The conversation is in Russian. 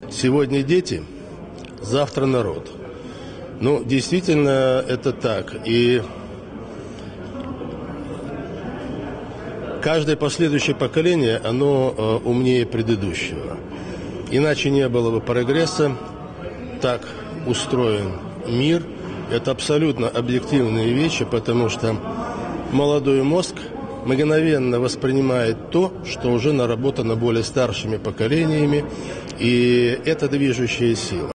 Сегодня дети, завтра народ. Ну, действительно, это так. И каждое последующее поколение, оно умнее предыдущего. Иначе не было бы прогресса. Так устроен мир. Это абсолютно объективные вещи, потому что молодой мозг мгновенно воспринимает то, что уже наработано более старшими поколениями, и это движущая сила.